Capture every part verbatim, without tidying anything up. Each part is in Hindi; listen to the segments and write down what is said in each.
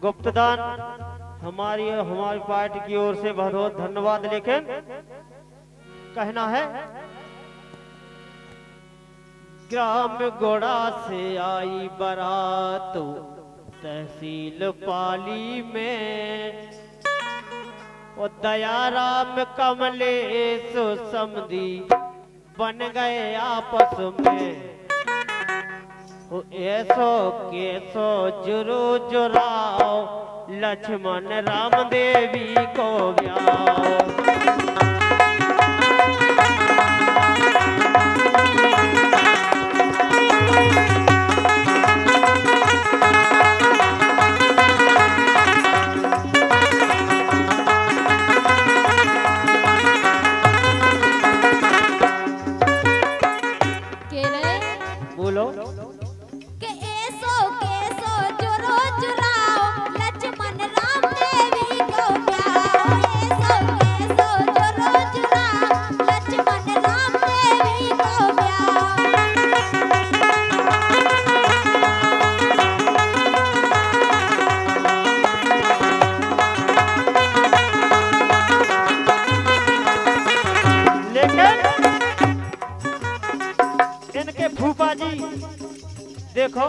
गुप्तदान हमारी हमारी पार्टी की ओर से बहुत बहुत धन्यवाद। लेकिन कहना है ग्राम गोड़ा से आई बारात तहसील पाली में, और दयाराम कमलेश समधी बन गए आपस में। ऐसो केसो जुरू जुराओ लक्ष्मण राम देवी को ब्याओ। बोलो के ऐसो केसो जुरो जुराओ लक्ष्मण राम देवी को ब्याओ। ऐसो केसो जुरो जुराओ लक्ष्मण राम देवी को ब्याओ। लेकिन इनके फूफा जी देखो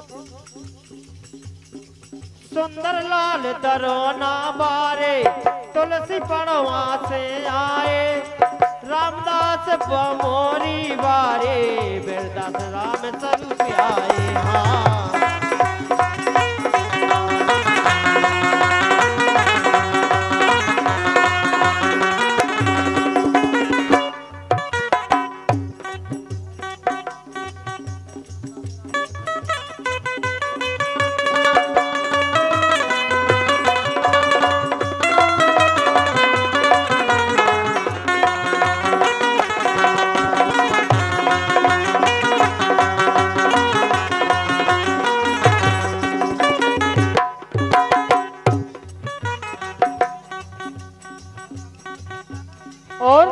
सुंदर लाल दरोना बारे तुलसी पड़वा से आए। रामदास बमोरी बारे बेरदास राम स्वरूप आए। हाँ और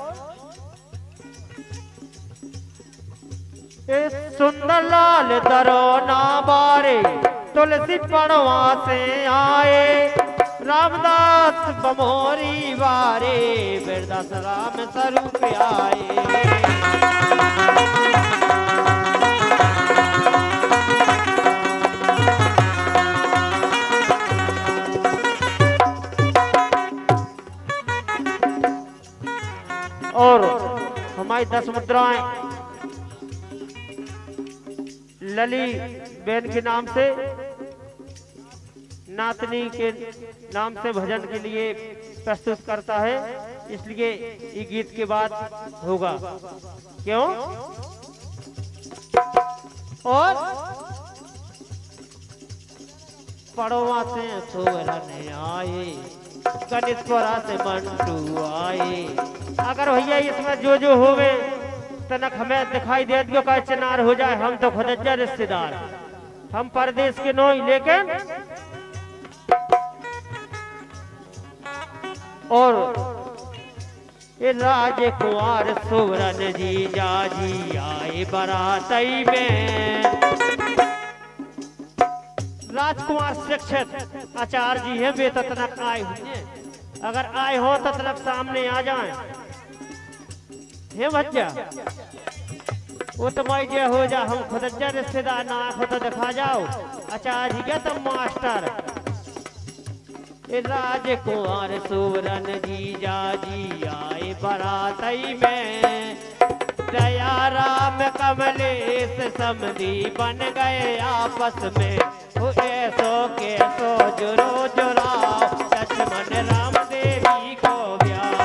इस सुंदर लाल दरोना बारे तुलसी पड़वा से आए। रामदास बमोरी बारे बेरदास राम स्वरूप आए। और हमारी दस मुद्राएं लली बेन के नाम से नातनी के नाम से भजन के लिए प्रस्तुत करता है, इसलिए ये गीत के बाद होगा। क्यों? और पड़वा से सोहरन आए कनिष्पुरा से मंटू आए। अगर भैया इसमें जो जो होवे तनक हमें दिखाई दे दियो का चनार हो जाए, हम तो खुदजा रिश्तेदार, हम परदेश के नोई। लेकिन और ये राजकुमार सुवरन जी जाजी आए बरातई में। राजकुमार शिक्षित आचार्य जी हैं, वे तो तनक आए हुए, अगर आए हो तो तनक सामने आ जाएं। हे बच्चा वो तो माई जे हो जा, हम खुदजा रिश्तेदार ना आखो तो दिखा जाओ। आचार्य जी क्या तुम मास्टर राजकुमार सुवरन जी जाजी आए बरातई में। दयाराम कमलेश समधी बन गए आपस में। ऐसो केसो जुरो जुराओ लक्ष्मण राम देवी को ब्याओ।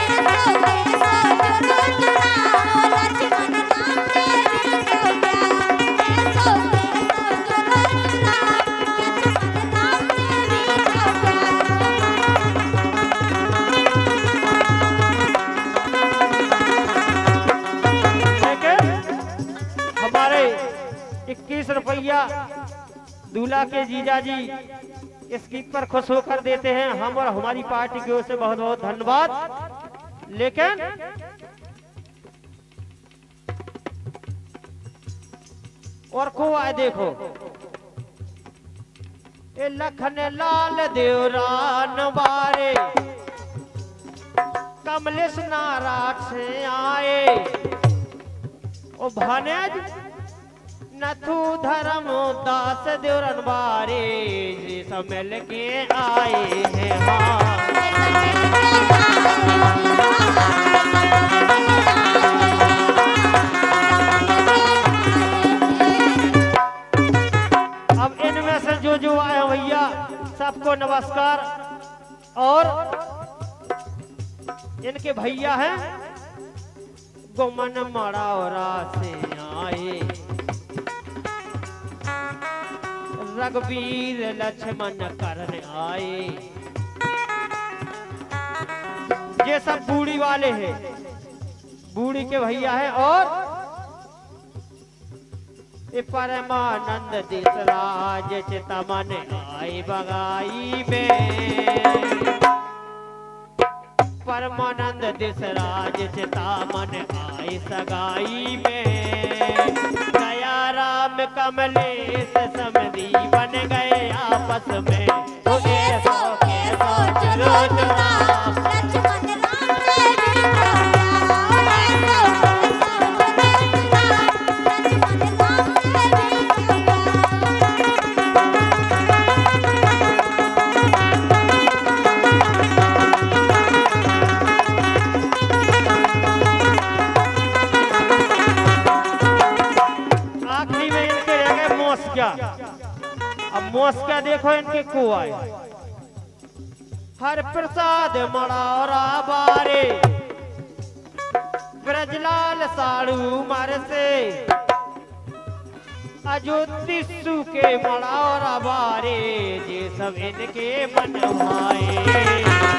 हमारे इक्कीस रुपया दूल्हा के जीजा जी इस गीत पर खुश होकर देते हैं, हम और हमारी पार्टी की ओर से बहुत बहुत धन्यवाद। लेकिन और को आए देखो ए लखन लाल देवरान बारे कमलेश नाराज से आए ओ भानेज नथु धर्म दास देवरन बारे जी सब मिल के आए हैं हाँ। अब इनमें से जो जो आए भैया सबको नमस्कार। और इनके भैया हैं गोमन मड़ौरा से आए रघुवीर लक्ष्मण करने आए। ये सब बूढ़ी वाले हैं, बूढ़ी के भैया हैं। और ये परमानंद देसराज चितमन आए बगाई में परमानंद देसराज चितामन आए सगाई में दया राम कमलेश समधी बन गए आपस में तो ऐसो ऐसो चलो चुरा लक्ष्मण राम देवी को अब मोस्का देखो इनके को आए हर प्रसाद मड़ौरा बारे ब्रजलाल साड़ू मार से अयोतिषु के मड़ौरा बारे ये सब इनके बनवाए।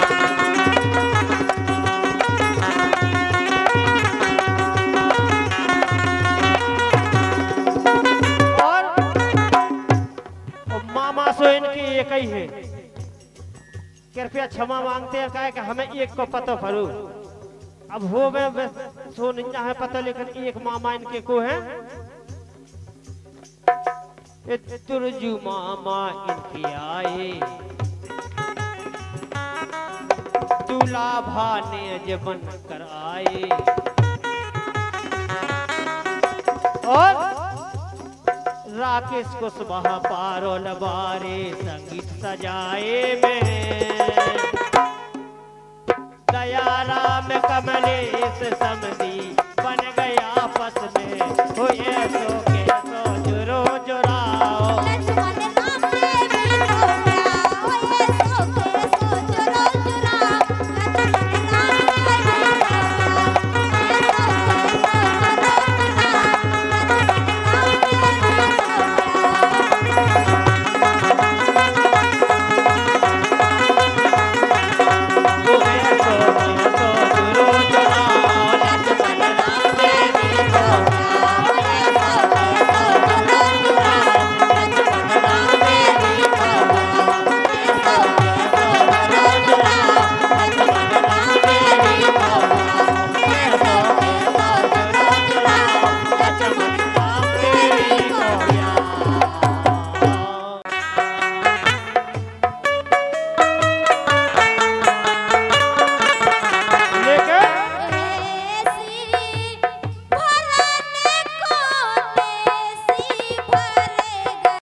सो इनकी एक ही है, कृपया क्षमा मांगते हैं कहे कि हमें एक को पता फरू अब हो गए सो नहीं है पता, लेकिन एक मामा इनके को है तुरजू मामा इनके आए दूल्हा भाने जबन कर आए। और राकेश कुशवाहा पारोल बारे संगीत सजाए में दया राम कमलेश समधी